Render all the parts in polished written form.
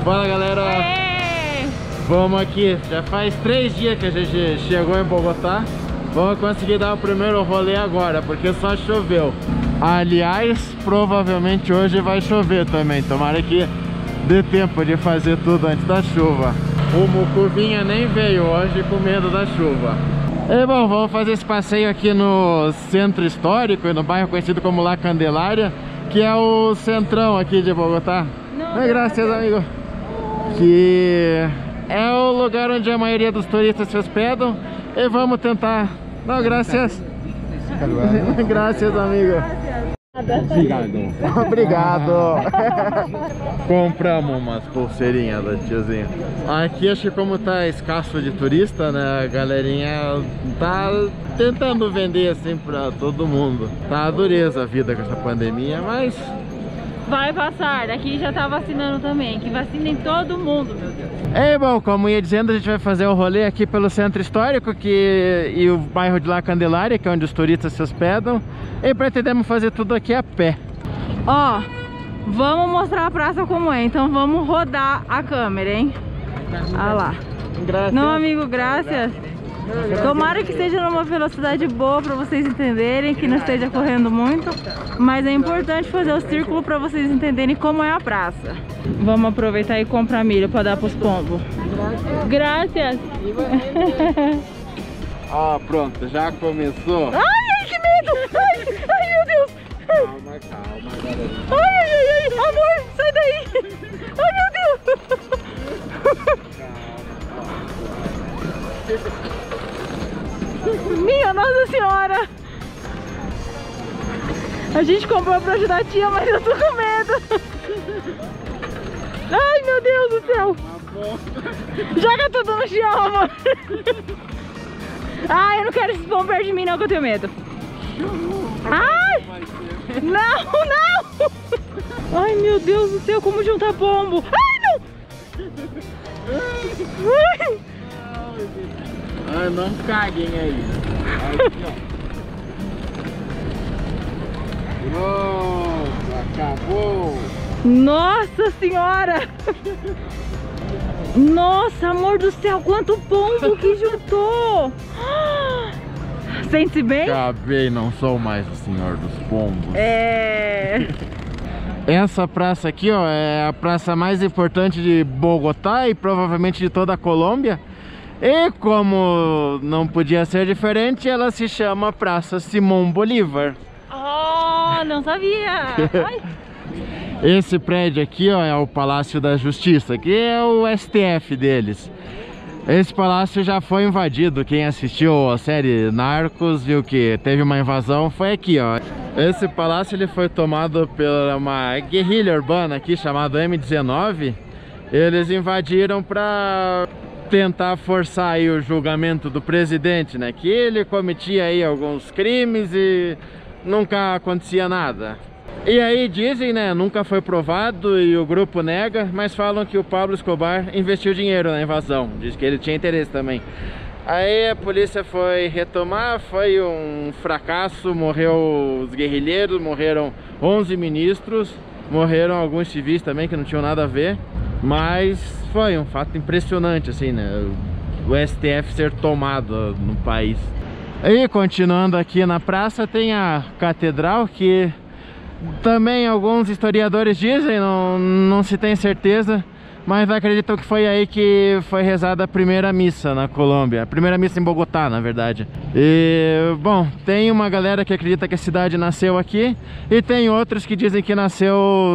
Fala, galera! Vamos aqui, já faz 3 dias que a gente chegou em Bogotá. Vamos conseguir dar o primeiro rolê agora, porque só choveu. Aliás, provavelmente hoje vai chover também. Tomara que dê tempo de fazer tudo antes da chuva. O Mucuvinha nem veio hoje com medo da chuva. E bom, vamos fazer esse passeio aqui no centro histórico, no bairro conhecido como La Candelária, que é o centrão aqui de Bogotá. Graças, amigo. Que é o lugar onde a maioria dos turistas se hospedam. E vamos tentar... Não, graças. Graças, amigo. Obrigado. Compramos umas pulseirinhas da tiozinha. Aqui acho que como tá escasso de turista, né, a galerinha tá tentando vender assim pra todo mundo. Tá dureza a vida com essa pandemia, mas... vai passar, aqui já tá vacinando também, que vacinem todo mundo, meu Deus. E bom, como ia dizendo, a gente vai fazer o rolê aqui pelo centro histórico e o bairro de La Candelária, que é onde os turistas se hospedam. E pretendemos fazer tudo aqui a pé. Ó, vamos mostrar a praça como é, então vamos rodar a câmera, hein? Olha lá. Graças. Não, amigo, graças. Tomara que esteja numa velocidade boa para vocês entenderem, que não esteja correndo muito. Mas é importante fazer o círculo para vocês entenderem como é a praça. Vamos aproveitar e comprar milho para dar pros pombos. Graças. Ah, pronto, já começou. Ai, que medo! Ai, meu Deus! Calma, calma, galera. Ai, amor, sai daí! Ai, meu Deus! Minha Nossa Senhora! A gente comprou pra ajudar a tia, mas eu tô com medo. Ai, meu Deus do céu! Joga tudo no chão, amor! Ai, eu não quero esses pombos perto de mim não, que eu tenho medo. Ai! Não, não! Ai, meu Deus do céu, como juntar pombo? Ai, não! Ai! Ah, não caguem aí. Aqui, ó. Pronto, acabou. Nossa Senhora! Nossa, amor do céu, quanto pombo que juntou! Sente-se bem? Acabei, não sou mais o senhor dos pombos. É... Essa praça aqui, ó, é a praça mais importante de Bogotá e provavelmente de toda a Colômbia. E como não podia ser diferente, ela se chama Praça Simón Bolívar. Oh, não sabia! Ai. Esse prédio aqui, ó, é o Palácio da Justiça, que é o STF deles. Esse palácio já foi invadido. Quem assistiu a série Narcos viu que teve uma invasão, foi aqui, ó. Esse palácio ele foi tomado por uma guerrilha urbana aqui chamada M19. Eles invadiram para tentar forçar aí o julgamento do presidente, né? Que ele cometia aí alguns crimes e nunca acontecia nada. E aí dizem, né, nunca foi provado e o grupo nega, mas falam que o Pablo Escobar investiu dinheiro na invasão. Diz que ele tinha interesse também. Aí a polícia foi retomar, foi um fracasso, morreu os guerrilheiros, morreram 11 ministros, morreram alguns civis também que não tinham nada a ver. Mas foi um fato impressionante, assim, né, o STF ser tomado no país. E continuando aqui na praça tem a catedral, que também alguns historiadores dizem, não se tem certeza, mas acreditam que foi aí que foi rezada a primeira missa na Colômbia. A primeira missa em Bogotá, na verdade. E, bom, tem uma galera que acredita que a cidade nasceu aqui, e tem outros que dizem que nasceu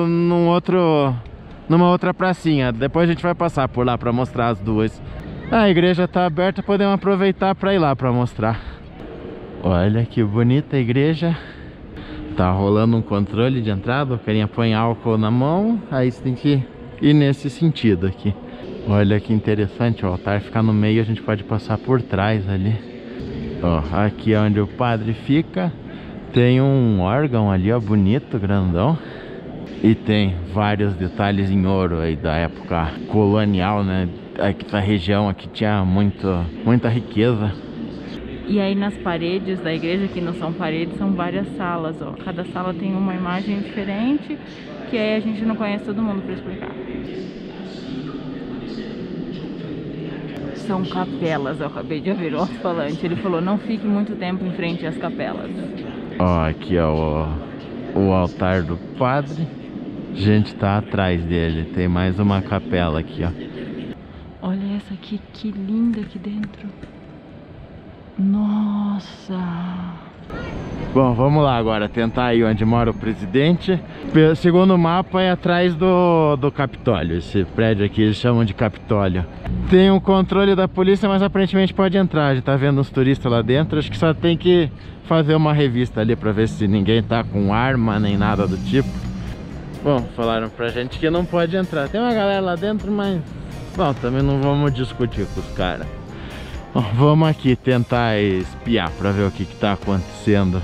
numa outra pracinha. Depois a gente vai passar por lá para mostrar as duas. A igreja está aberta, podemos aproveitar para ir lá para mostrar. Olha que bonita a igreja. Tá rolando um controle de entrada, o carinha põe álcool na mão, aí você tem que ir nesse sentido aqui. Olha que interessante, o altar fica no meio, a gente pode passar por trás ali. Ó, aqui é onde o padre fica. Tem um órgão ali, ó, bonito, grandão. E tem vários detalhes em ouro aí da época colonial, né? Aqui na região aqui tinha muita riqueza. E aí nas paredes da igreja, que não são paredes, são várias salas, ó. Cada sala tem uma imagem diferente, que aí a gente não conhece todo mundo para explicar. são capelas. Eu acabei de ouvir o alto-falante. Ele falou, não fique muito tempo em frente às capelas. Ó, aqui ó, o altar do padre. A gente tá atrás dele. Tem mais uma capela aqui, ó. Olha essa aqui, que linda aqui dentro. Nossa! Bom, vamos lá agora, tentar ir onde mora o presidente. Segundo o mapa é atrás do Capitólio. Esse prédio aqui eles chamam de Capitólio. Tem um controle da polícia, mas aparentemente pode entrar. A gente tá vendo uns turistas lá dentro. Acho que só tem que fazer uma revista ali pra ver se ninguém tá com arma nem nada do tipo. Bom, falaram pra gente que não pode entrar. Tem uma galera lá dentro, mas... bom, também não vamos discutir com os caras. Vamos aqui tentar espiar pra ver o que tá acontecendo.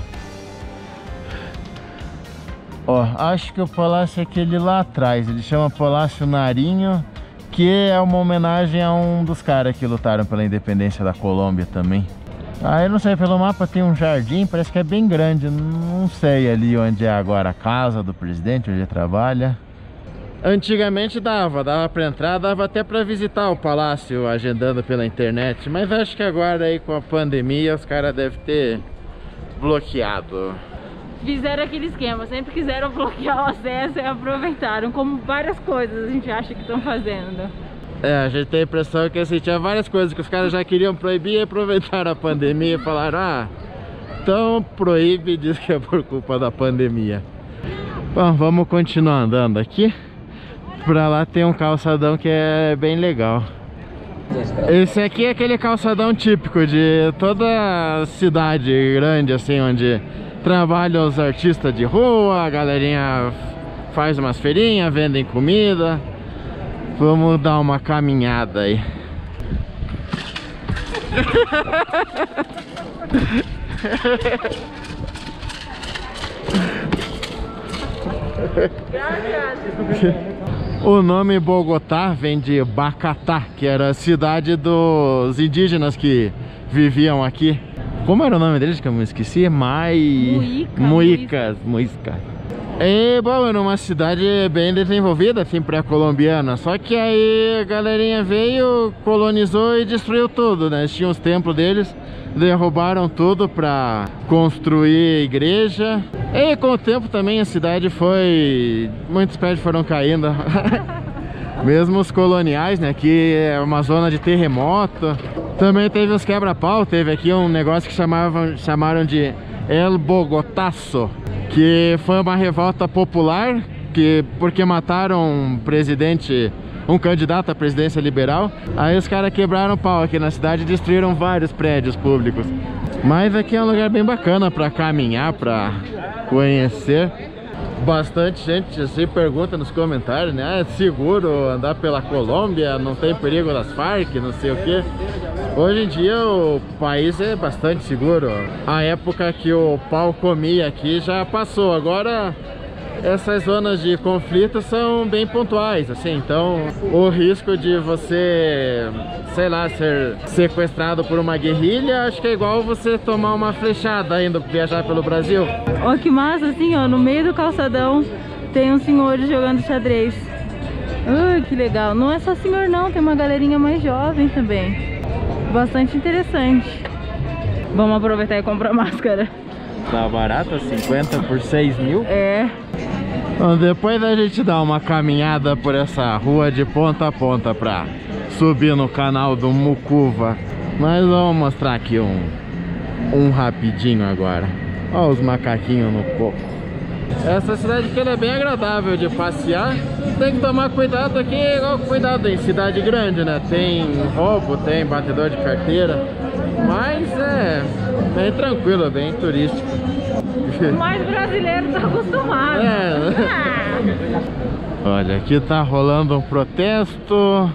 Ó, acho que o palácio é aquele lá atrás. Ele chama Palácio Narinho, que é uma homenagem a um dos caras que lutaram pela independência da Colômbia também. Ah, eu não sei, pelo mapa tem um jardim, parece que é bem grande. Não sei ali onde é agora a casa do presidente, onde ele trabalha. Antigamente dava pra entrar, dava até pra visitar o palácio agendando pela internet. Mas acho que agora aí com a pandemia os caras devem ter bloqueado. Fizeram aquele esquema, sempre quiseram bloquear o acesso e aproveitaram, como várias coisas a gente acha que estão fazendo. É, a gente tem a impressão que assim, tinha várias coisas que os caras já queriam proibir e aproveitaram a pandemia e falaram, ah, então proíbe e diz que é por culpa da pandemia. Bom, vamos continuar andando aqui. Pra lá tem um calçadão que é bem legal. Esse aqui é aquele calçadão típico de toda cidade grande, assim, onde trabalham os artistas de rua, a galerinha faz umas feirinhas, vendem comida. Vamos dar uma caminhada aí. O nome Bogotá vem de Bacatá, que era a cidade dos indígenas que viviam aqui. Como era o nome deles que eu me esqueci? Muisca. E, bom, era uma cidade bem desenvolvida, assim, pré-colombiana. Só que aí a galerinha veio, colonizou e destruiu tudo, né? Tinham os templos deles, derrubaram tudo pra construir igreja. E com o tempo também a cidade foi... muitos prédios foram caindo. Mesmo os coloniais, né? Que é uma zona de terremoto. Também teve os quebra-pau. Teve aqui um negócio que chamaram de El Bogotaço, que foi uma revolta popular, porque mataram um presidente, um candidato à presidência liberal. Aí os caras quebraram o pau aqui na cidade e destruíram vários prédios públicos. Mas aqui é um lugar bem bacana para caminhar, para conhecer. Bastante gente se pergunta nos comentários, né? É seguro andar pela Colômbia? Não tem perigo das Farc? Não sei o que. Hoje em dia o país é bastante seguro. A época que o pau comia aqui já passou. Agora essas zonas de conflito são bem pontuais, assim. Então o risco de você, sei lá, ser sequestrado por uma guerrilha, acho que é igual você tomar uma flechada indo viajar pelo Brasil. Ó, que massa, assim, ó, no meio do calçadão tem uns senhores jogando xadrez. Que legal. Não é só senhor não, tem uma galerinha mais jovem também. Bastante interessante. Vamos aproveitar e comprar máscara. Tá barata, 50 por 6 mil? É. Bom, depois a gente dá uma caminhada por essa rua de ponta a ponta pra subir no canal do Mucuva. Mas vamos mostrar aqui um rapidinho agora. Olha os macaquinhos no coco. Essa cidade aqui é bem agradável de passear. Tem que tomar cuidado aqui, igual cuidado em cidade grande, né? Tem roubo, tem batedor de carteira. Mas é bem tranquilo, bem turístico. Mas brasileiro tá acostumado. Olha, aqui tá rolando um protesto.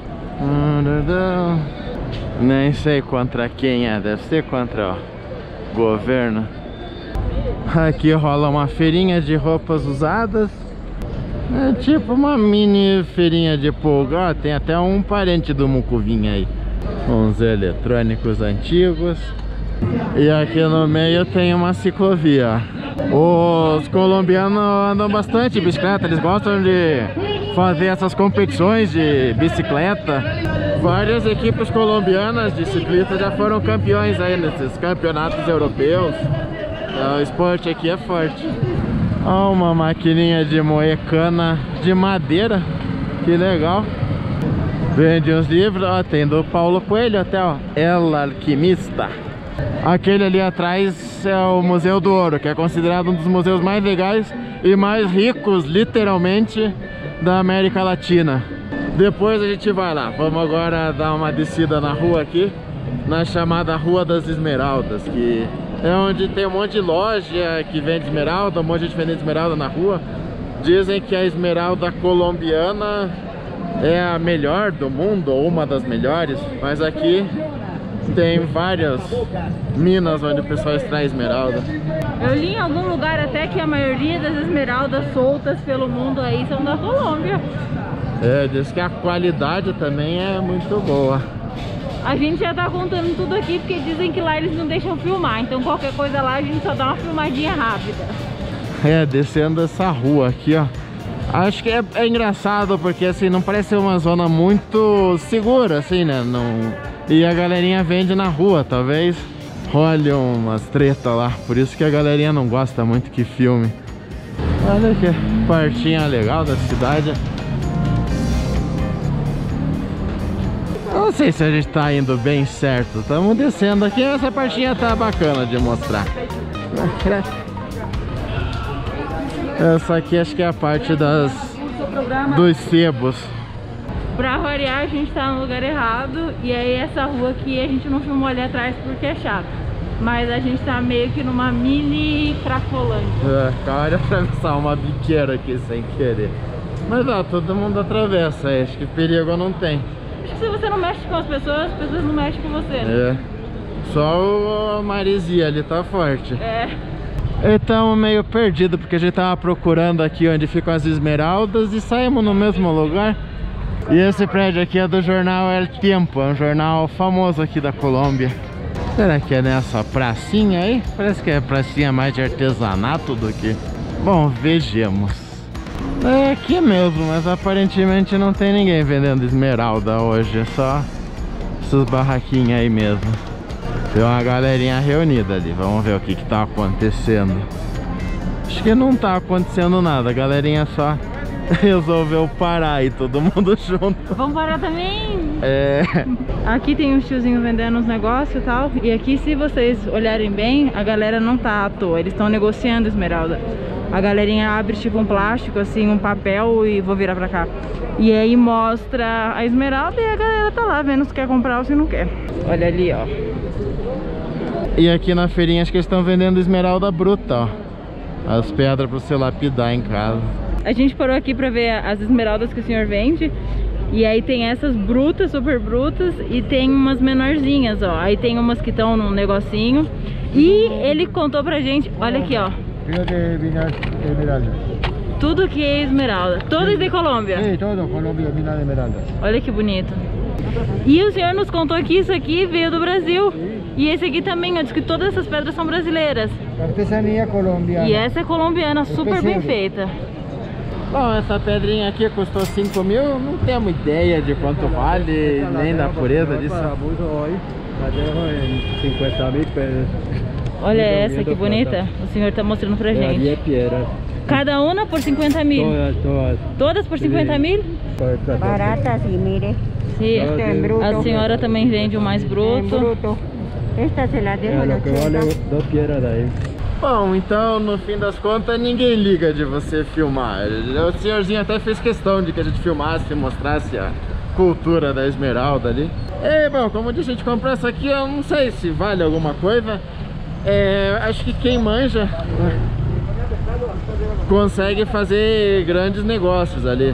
Nem sei contra quem é, deve ser contra o governo. Aqui rola uma feirinha de roupas usadas. É tipo uma mini feirinha de pulga. Ó, tem até um parente do Mucuvinha aí. Uns eletrônicos antigos. E aqui no meio tem uma ciclovia. Os colombianos andam bastante de bicicleta. Eles gostam de fazer essas competições de bicicleta. Várias equipes colombianas de ciclistas já foram campeões aí nesses campeonatos europeus. O esporte aqui é forte. Ó, uma maquininha de moer cana de madeira, que legal. Vende uns livros, ó, tem do Paulo Coelho até, ó, El Alquimista. Aquele ali atrás é o Museu do Ouro, que é considerado um dos museus mais legais e mais ricos, literalmente, da América Latina. Depois a gente vai lá. Vamos agora dar uma descida na rua aqui, na chamada Rua das Esmeraldas, que é onde tem um monte de loja que vende esmeralda, um monte de gente vendendo esmeralda na rua. Dizem que a esmeralda colombiana é a melhor do mundo, ou uma das melhores, mas aqui tem várias minas onde o pessoal extrai esmeralda. Eu li em algum lugar até que a maioria das esmeraldas soltas pelo mundo aí são da Colômbia. Diz que a qualidade também é muito boa. A gente já tá contando tudo aqui porque dizem que lá eles não deixam filmar, então qualquer coisa lá a gente só dá uma filmadinha rápida. Descendo essa rua aqui, ó. Acho que é engraçado porque assim, não parece uma zona muito segura, assim, né? Não... E a galerinha vende na rua, talvez role umas treta lá. Por isso que a galerinha não gosta muito que filme. Olha que partinha legal da cidade. Não sei se a gente tá indo bem certo. Estamos descendo aqui, essa partinha tá bacana de mostrar. Essa aqui acho que é a parte dos sebos. Pra variar, a gente tá no lugar errado. E aí essa rua aqui a gente não filmou ali atrás porque é chato. Mas a gente tá meio que numa mini Cracolândia. Cara, atravessar uma biqueira aqui sem querer. Mas ó, todo mundo atravessa, acho que perigo não tem. Acho que se você não mexe com as pessoas não mexem com você, né? Só a maresia ali tá forte. Estamos meio perdidos porque a gente tava procurando aqui onde ficam as esmeraldas e saímos no mesmo lugar. E esse prédio aqui é do jornal El Tiempo, é um jornal famoso aqui da Colômbia. Será que é nessa pracinha aí? Parece que é pracinha mais de artesanato do que... Bom, vejamos. É aqui mesmo, mas aparentemente não tem ninguém vendendo esmeralda hoje, é só essas barraquinhas aí mesmo. Tem uma galerinha reunida ali, vamos ver o que tá acontecendo. Acho que não tá acontecendo nada, a galerinha só resolveu parar e todo mundo junto. Vamos parar também? Aqui tem um tiozinho vendendo uns negócios e tal. E aqui, se vocês olharem bem, a galera não tá à toa, eles estão negociando esmeralda. A galerinha abre tipo um plástico, assim, um papel e vou virar pra cá. E aí mostra a esmeralda e a galera tá lá vendo se quer comprar ou se não quer. Olha ali, ó. E aqui na feirinha acho que eles estão vendendo esmeralda bruta, ó. As pedras pra você lapidar em casa. A gente parou aqui pra ver as esmeraldas que o senhor vende. E aí tem essas brutas, super brutas. E tem umas menorzinhas, ó. Aí tem umas que estão num negocinho. E ele contou pra gente, olha aqui, ó. Tudo que é esmeralda. Todas de Colômbia? Sim, todo Colômbia, mina de esmeraldas. Olha que bonito. E o senhor nos contou que isso aqui veio do Brasil. E esse aqui também, ó, diz que todas essas pedras são brasileiras. Artesania colombiana. E essa é colombiana, super bem feita. Bom, essa pedrinha aqui custou 5 mil, não temos ideia de quanto vale, nem da pureza disso. Olha essa que bonita, o senhor tá mostrando pra gente. Cada uma por 50 mil? Todas por 50 mil? Barata, sim, mire. Sim. A senhora também vende o mais bruto. Esta se la dejo en 80. Bom, então no fim das contas ninguém liga de você filmar. O senhorzinho até fez questão de que a gente filmasse e mostrasse a cultura da esmeralda ali. Bom, como eu disse, a gente comprou essa aqui, eu não sei se vale alguma coisa. Acho que quem manja consegue fazer grandes negócios ali.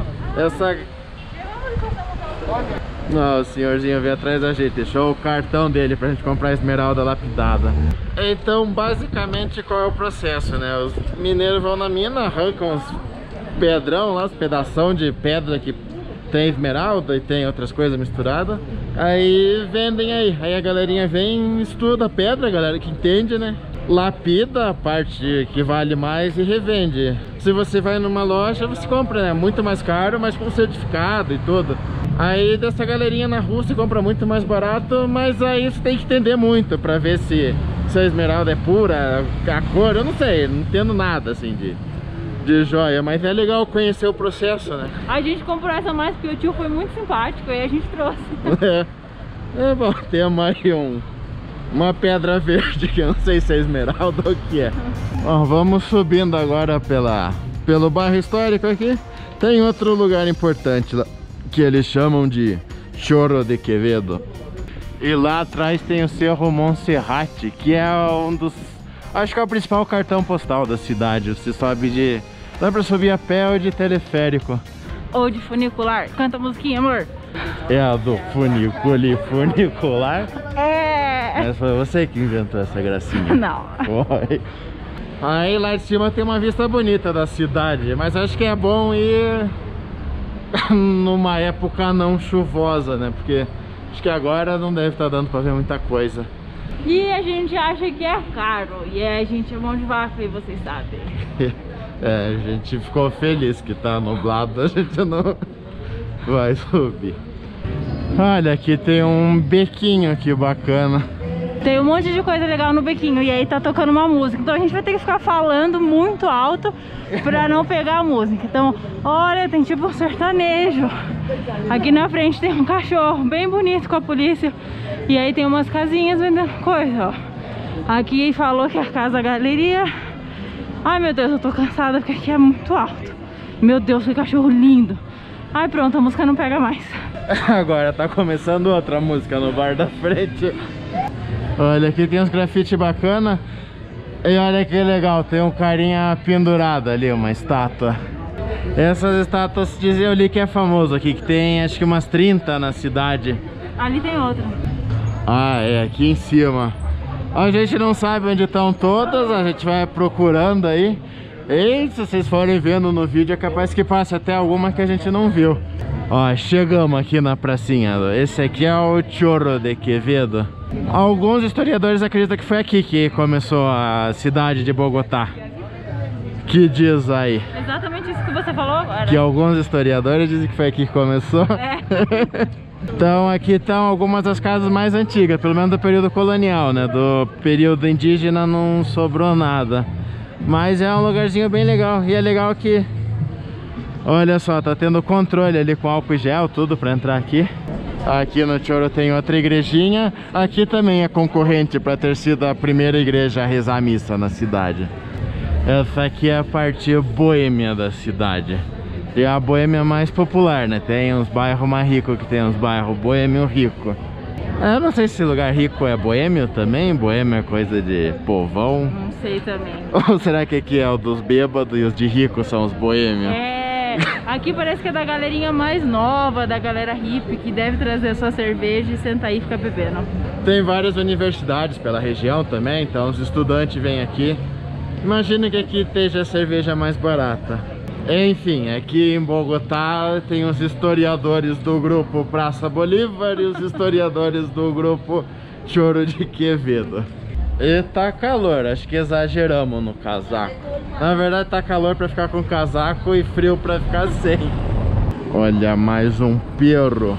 Não, o senhorzinho veio atrás da gente, deixou o cartão dele pra gente comprar a esmeralda lapidada. Então, basicamente, qual é o processo, né? Os mineiros vão na mina, arrancam os pedrão lá, os pedação de pedra que tem esmeralda e tem outras coisas misturadas. Aí vendem aí a galerinha vem, estuda a pedra, a galera que entende, né? lapida a parte que vale mais e revende. Se você vai numa loja, você compra, né? Muito mais caro, mas com certificado e tudo. Aí dessa galerinha na rua você compra muito mais barato, mas aí você tem que entender muito pra ver se a esmeralda é pura, a cor, eu não sei, não entendo nada assim de joia, mas é legal conhecer o processo, né? A gente comprou essa mais porque o tio foi muito simpático e a gente trouxe. É bom, temos aí uma pedra verde que eu não sei se é esmeralda ou o que é. Bom, vamos subindo agora pelo bairro histórico aqui. Tem outro lugar importante lá, que eles chamam de Chorro de Quevedo. E lá atrás tem o Cerro Monserrate, que é um dos... acho que é o principal cartão postal da cidade. Você sobe dá pra subir a pé ou de teleférico. Ou de funicular. Canta a musiquinha, amor. É a do funicular? É! Mas foi você que inventou essa gracinha. Não. Foi. Aí lá de cima tem uma vista bonita da cidade, mas acho que é bom ir numa época não chuvosa, né? Porque acho que agora não deve estar dando pra ver muita coisa. E a gente acha que é caro, e a gente é mão de vaca, e vocês sabem. É, a gente ficou feliz que tá nublado, a gente não vai subir. Olha, aqui tem um bequinho aqui bacana. Tem um monte de coisa legal no bequinho, e aí tá tocando uma música. Então a gente vai ter que ficar falando muito alto pra não pegar a música. Então, olha, tem tipo um sertanejo. Aqui na frente tem um cachorro bem bonito com a polícia. E aí tem umas casinhas vendendo coisa, ó. Aqui falou que é a Casa Galeria. Ai, meu Deus, eu tô cansada porque aqui é muito alto. Meu Deus, que cachorro lindo. Ai, pronto, a música não pega mais. Agora tá começando outra música no bar da frente. Olha, aqui tem uns grafite bacana. E olha que legal, tem um carinha pendurado ali, uma estátua. Essas estátuas diziam ali que é famoso aqui, que tem acho que umas 30 na cidade. Ali tem outra. Ah, é, aqui em cima. A gente não sabe onde estão todas, a gente vai procurando aí. E se vocês forem vendo no vídeo, é capaz que passe até alguma que a gente não viu. Ó, chegamos aqui na pracinha. Esse aqui é o Chorro de Quevedo. Alguns historiadores acreditam que foi aqui que começou a cidade de Bogotá. Que diz aí? Exatamente isso que você falou agora. Que alguns historiadores dizem que foi aqui que começou. É. Então aqui estão algumas das casas mais antigas, pelo menos do período colonial, né? Do período indígena não sobrou nada. Mas é um lugarzinho bem legal. E é legal que, olha só, tá tendo controle ali com álcool gel, tudo pra entrar aqui. Aqui no Chorro tem outra igrejinha. Aqui também é concorrente pra ter sido a primeira igreja a rezar a missa na cidade. Essa aqui é a parte boêmia da cidade. E é a boêmia mais popular, né? Tem uns bairros mais ricos que tem uns bairros boêmio rico. Eu não sei se lugar rico é boêmio também. Boêmio é coisa de povão. Não sei também. Ou será que aqui é o dos bêbados e os de ricos são os boêmios? É, aqui parece que é da galerinha mais nova, da galera hippie, que deve trazer a sua cerveja e sentar aí e ficar bebendo. Tem várias universidades pela região também, então os estudantes vêm aqui. Imagina que aqui esteja a cerveja mais barata. Enfim, aqui em Bogotá tem os historiadores do grupo Praça Bolívar e os historiadores do grupo Chorro de Quevedo. E tá calor, acho que exageramos no casaco. Na verdade tá calor pra ficar com casaco e frio pra ficar sem. Olha, mais um perro.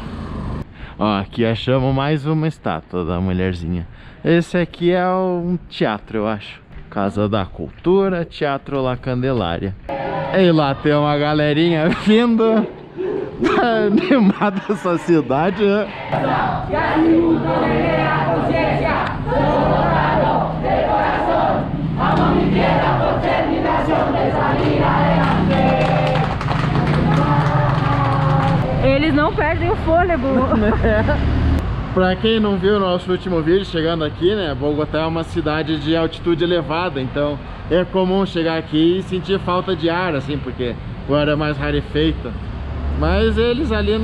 Ó, aqui achamos mais uma estátua da mulherzinha. Esse aqui é um teatro, eu acho. Casa da Cultura, Teatro La Candelária. E lá tem uma galerinha vindo animada essa cidade, né? Eles não perdem o fôlego. Pra quem não viu o nosso último vídeo, chegando aqui, né? Bogotá é uma cidade de altitude elevada, então é comum chegar aqui e sentir falta de ar, assim, porque o ar é mais rarefeito. Mas eles ali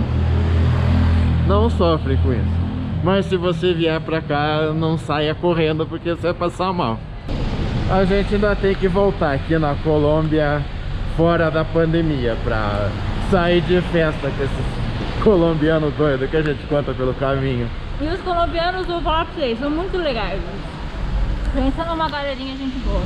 não sofrem com isso. Mas se você vier pra cá, não saia correndo, porque você vai passar mal. A gente ainda tem que voltar aqui na Colômbia fora da pandemia pra sair de festa com esses colombiano doido que a gente conta pelo caminho. E os colombianos, vou falar pra vocês, são muito legais. Pensa numa galerinha gente boa.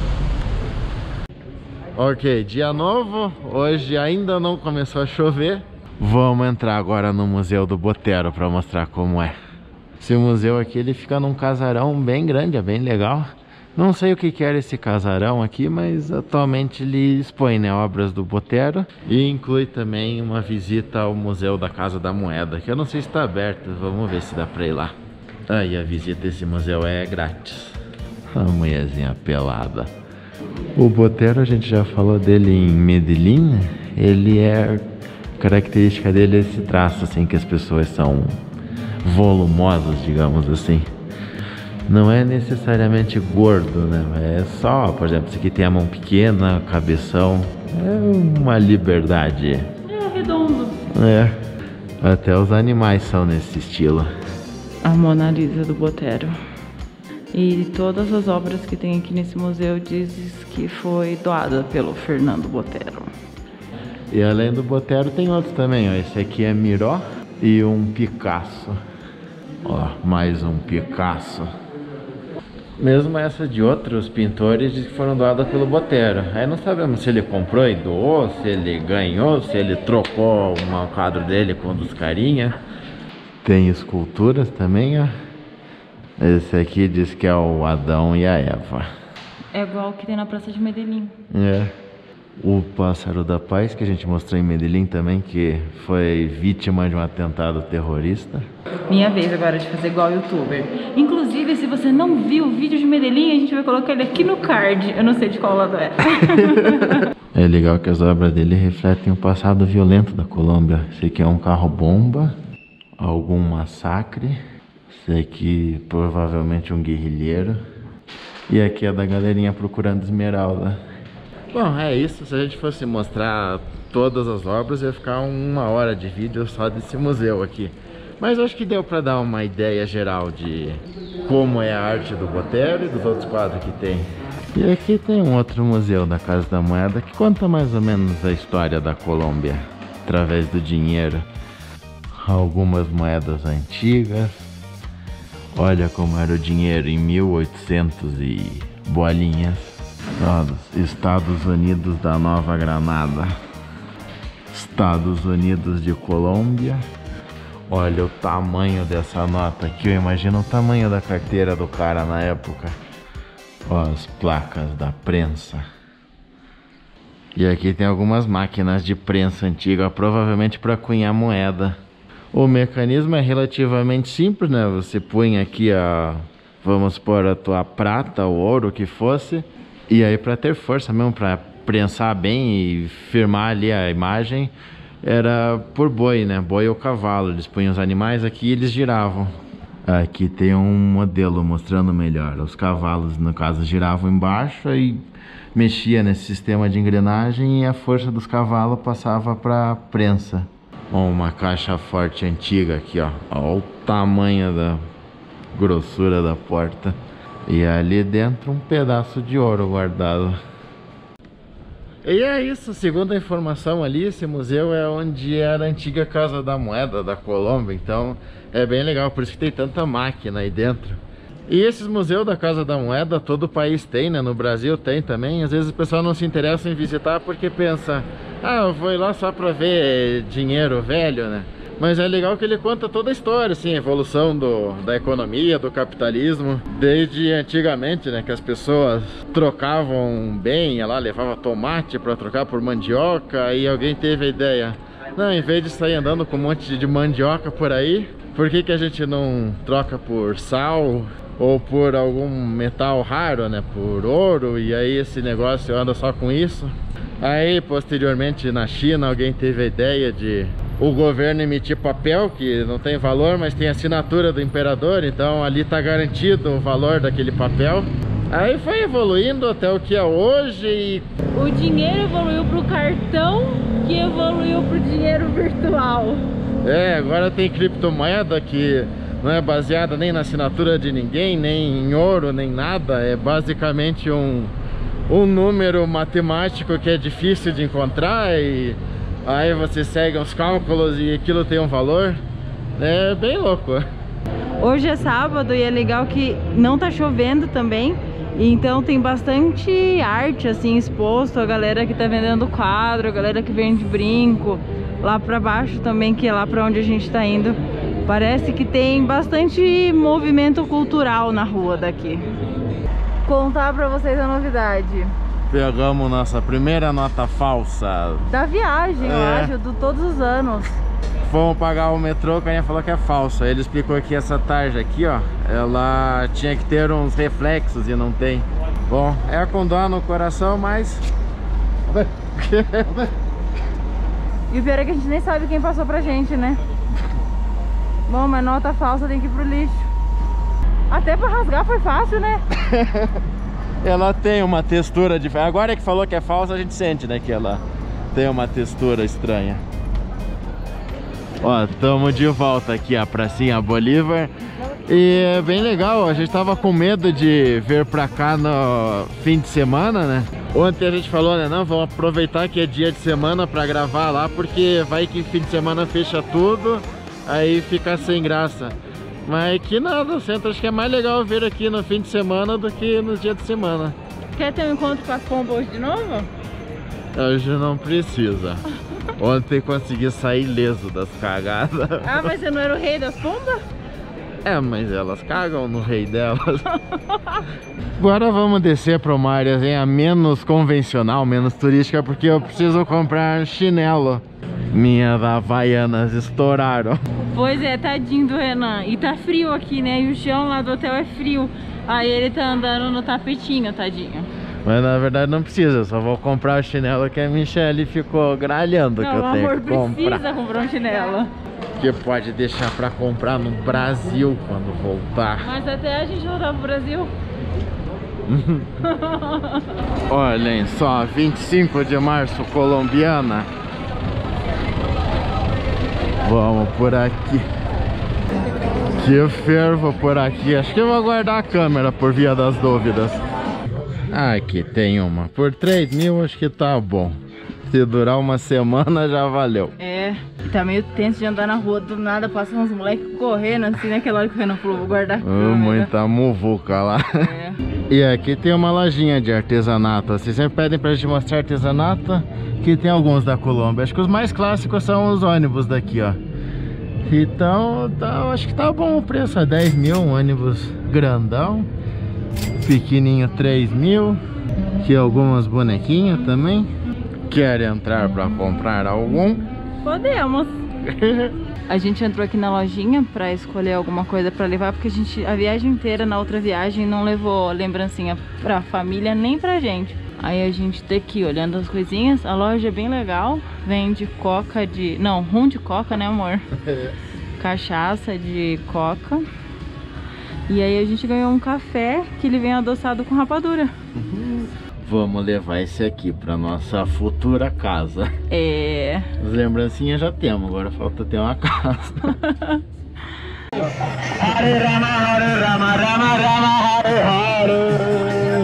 Ok, dia novo, hoje ainda não começou a chover. Vamos entrar agora no Museu do Botero para mostrar como é. Esse museu aqui, ele fica num casarão bem grande, é bem legal. Não sei o que era esse casarão aqui, mas atualmente ele expõe, né, obras do Botero. E inclui também uma visita ao Museu da Casa da Moeda, que eu não sei se está aberto, vamos ver se dá para ir lá. Aí a visita a esse museu é grátis. A mulherzinha pelada. O Botero, a gente já falou dele em Medellín. Ele é... A característica dele é esse traço, assim, que as pessoas são volumosas, digamos assim. Não é necessariamente gordo, né? É só, por exemplo, esse aqui tem a mão pequena, cabeção. É uma liberdade. É redondo. É. Até os animais são nesse estilo. A Mona Lisa do Botero. E todas as obras que tem aqui nesse museu dizem que foi doada pelo Fernando Botero. E além do Botero tem outros também, ó. Esse aqui é Miró e um Picasso. Ó, mais um Picasso. Mesmo essa de outros pintores diz que foram doadas pelo Botero. Aí não sabemos se ele comprou e doou, se ele ganhou, se ele trocou um quadro dele com um dos carinha. Tem esculturas também, ó. Esse aqui diz que é o Adão e a Eva. É igual o que tem na Praça de Medellín. É. O Pássaro da Paz, que a gente mostrou em Medellín também, que foi vítima de um atentado terrorista. Minha vez agora de fazer igual youtuber. Inclusive, se você não viu o vídeo de Medellín, a gente vai colocar ele aqui no card. Eu não sei de qual lado é. É legal que as obras dele refletem o passado violento da Colômbia. Esse aqui é um carro-bomba, algum massacre. Esse aqui provavelmente um guerrilheiro. E aqui é da galerinha procurando esmeralda. Bom, é isso. Se a gente fosse mostrar todas as obras, ia ficar 1 hora de vídeo só desse museu aqui. Mas acho que deu pra dar uma ideia geral de como é a arte do Botero e dos outros quadros que tem. E aqui tem um outro museu da Casa da Moeda que conta mais ou menos a história da Colômbia através do dinheiro. Algumas moedas antigas. Olha como era o dinheiro em 1800 e bolinhas. Estados Unidos da Nova Granada. Estados Unidos de Colômbia. Olha o tamanho dessa nota aqui. Eu imagino o tamanho da carteira do cara na época. Ó, as placas da prensa. E aqui tem algumas máquinas de prensa antiga, provavelmente para cunhar moeda. O mecanismo é relativamente simples, né? Você põe aqui vamos pôr a tua prata, o ouro, o que fosse. E aí, para ter força mesmo, para prensar bem e firmar ali a imagem, era por boi, né? Boi ou cavalo. Eles punham os animais aqui e eles giravam. Aqui tem um modelo mostrando melhor. Os cavalos, no caso, giravam embaixo e mexia nesse sistema de engrenagem e a força dos cavalos passava para prensa. Ó, uma caixa forte antiga aqui, ó. Ó o tamanho da grossura da porta. E ali dentro um pedaço de ouro guardado. E é isso, segundo a informação ali, esse museu é onde era a antiga Casa da Moeda da Colômbia. Então é bem legal, por isso que tem tanta máquina aí dentro. E esses museus da Casa da Moeda, todo o país tem, né? No Brasil tem também. Às vezes o pessoal não se interessa em visitar porque pensa, ah, eu vou ir lá só pra ver dinheiro velho, né? Mas é legal que ele conta toda a história, assim, a evolução da economia, do capitalismo. Desde antigamente, né, que as pessoas trocavam bem, ia lá, levava tomate para trocar por mandioca. E alguém teve a ideia, não, em vez de sair andando com um monte de mandioca por aí, por que a gente não troca por sal ou por algum metal raro, né, por ouro? E aí esse negócio anda só com isso. Aí, posteriormente, na China, alguém teve a ideia de o governo emitir papel, que não tem valor, mas tem assinatura do imperador, então ali tá garantido o valor daquele papel. Aí foi evoluindo até o que é hoje e... O dinheiro evoluiu pro cartão, que evoluiu pro dinheiro virtual. É, agora tem criptomoeda que não é baseada nem na assinatura de ninguém, nem em ouro, nem nada. É basicamente um número matemático que é difícil de encontrar e aí você segue os cálculos e aquilo tem um valor. É bem louco. Hoje é sábado e é legal que não tá chovendo também. E então tem bastante arte assim exposto, a galera que tá vendendo quadro, a galera que vende brinco. Lá pra baixo também, que é lá pra onde a gente tá indo, parece que tem bastante movimento cultural na rua daqui. Contar pra vocês a novidade. Pegamos nossa primeira nota falsa Da viagem, eu acho, de todos os anos. Fomos pagar o metrô, o carinha falou que é falsa. Ele explicou que essa tarja aqui, ó, ela tinha que ter uns reflexos e não tem. Bom, é com dó no coração, mas... E o pior é que a gente nem sabe quem passou pra gente, né? Bom, mas nota falsa tem que ir pro lixo. Até pra rasgar foi fácil, né? Ela tem uma textura diferente. Agora que falou que é falsa, a gente sente, né, que ela tem uma textura estranha. Ó, estamos de volta aqui à pracinha Bolívar. E é bem legal, a gente tava com medo de vir pra cá no fim de semana, né? Ontem a gente falou, né, não, vamos aproveitar que é dia de semana pra gravar lá, porque vai que fim de semana fecha tudo, aí fica sem graça. Mas que nada, Centro, acho que é mais legal vir aqui no fim de semana do que nos dias de semana. Quer ter um encontro com as pombas hoje de novo? Hoje não precisa. Ontem consegui sair ileso das cagadas. Ah, mas você não era o rei das pombas? É, mas elas cagam no rei delas. Agora vamos descer para uma área menos convencional, menos turística, porque eu preciso comprar chinelo. Minhas havaianas estouraram. Pois é, tadinho do Renan. E tá frio aqui, né? E o chão lá do hotel é frio. Aí ele tá andando no tapetinho, tadinho. Mas na verdade não precisa, eu só vou comprar o chinelo que a Michelle ficou gralhando. Não, que eu tenho que comprar. Precisa comprar um chinelo. Que pode deixar pra comprar no Brasil quando voltar. Mas até a gente voltar pro Brasil. Olhem só, 25 de março, colombiana. Vamos por aqui. Que fervo por aqui. Acho que eu vou guardar a câmera por via das dúvidas. Aqui tem uma. Por 3 mil acho que tá bom. Se durar uma semana já valeu. É, tá meio tenso de andar na rua, do nada passam uns moleques correndo assim, naquela hora que o Renan falou, vou guardar a câmera. Muita muvuca lá. É. E aqui tem uma lojinha de artesanato. Vocês sempre pedem pra gente mostrar artesanato, que tem alguns da Colômbia. Acho que os mais clássicos são os ônibus daqui, ó. Então, acho que tá bom o preço, é 10 mil, um ônibus grandão. Pequenininho 3 mil. Aqui algumas bonequinhas também. Quer entrar para comprar algum? Podemos. A gente entrou aqui na lojinha para escolher alguma coisa para levar, porque a viagem inteira, na outra viagem, não levou lembrancinha pra família nem pra gente. Aí a gente tá aqui olhando as coisinhas. A loja é bem legal. Vende coca de... Não, rum de coca, né, amor? Cachaça de coca. E aí a gente ganhou um café que ele vem adoçado com rapadura. Vamos levar esse aqui para nossa futura casa. É. As lembrancinhas já temos, agora falta ter uma casa. Hare Rama, Hare Rama, Rama Rama, Hare Hare.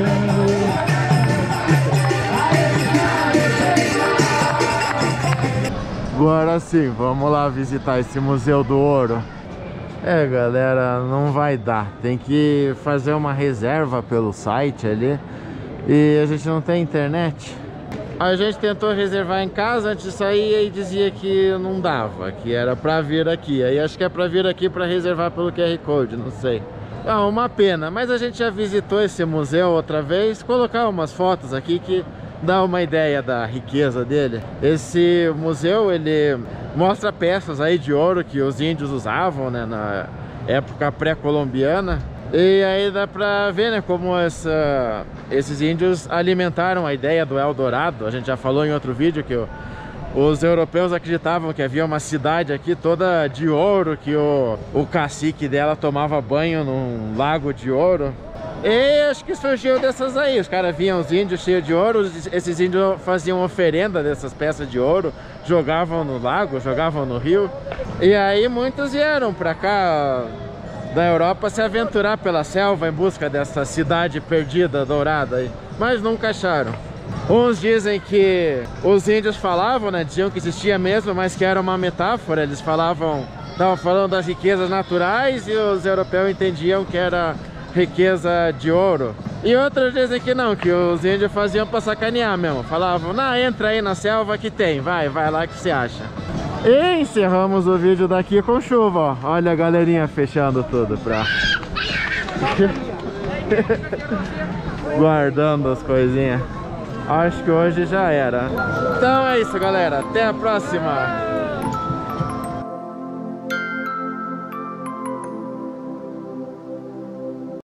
Agora sim, vamos lá visitar esse Museu do Ouro. É, galera, não vai dar. Tem que fazer uma reserva pelo site ali. E a gente não tem internet. A gente tentou reservar em casa antes de sair e dizia que não dava, que era pra vir aqui. Aí acho que é pra vir aqui pra reservar pelo QR Code, não sei. É uma pena, mas a gente já visitou esse museu outra vez. Colocar umas fotos aqui que dá uma ideia da riqueza dele. Esse museu, ele mostra peças aí de ouro que os índios usavam, né, na época pré-colombiana. E aí dá pra ver, né, como esses índios alimentaram a ideia do Eldorado. A gente já falou em outro vídeo que os europeus acreditavam que havia uma cidade aqui toda de ouro, que o cacique dela tomava banho num lago de ouro. E acho que surgiu dessas aí. Os caras viam os índios cheios de ouro, esses índios faziam oferenda dessas peças de ouro, jogavam no lago, jogavam no rio. E aí muitos vieram pra cá da Europa se aventurar pela selva em busca dessa cidade perdida, dourada aí, mas nunca acharam. Uns dizem que os índios falavam, né, diziam que existia mesmo, mas que era uma metáfora. Eles estavam falando das riquezas naturais e os europeus entendiam que era riqueza de ouro. E outras dizem que não, que os índios faziam pra sacanear mesmo. Falavam, não, entra aí na selva que tem, vai lá que você acha. E encerramos o vídeo daqui com chuva, ó. Olha a galerinha fechando tudo pra... guardando as coisinhas. Acho que hoje já era. Então é isso, galera. Até a próxima.